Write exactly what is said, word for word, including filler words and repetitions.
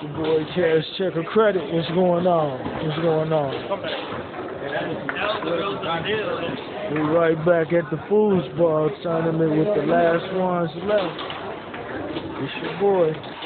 your boy Cash Checker Credit. What's going on? What's going on? We right back at the Foos Ball tournament with the last ones left. It's your boy.